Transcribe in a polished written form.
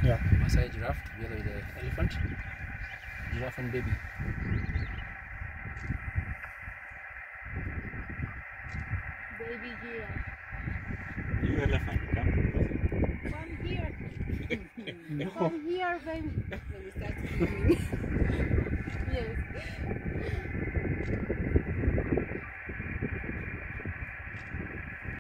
Yeah. Maasai giraffe together with the elephant. Giraffe and baby. Baby giraffe. You elephant, come. Come here. No. Come here when we start filming.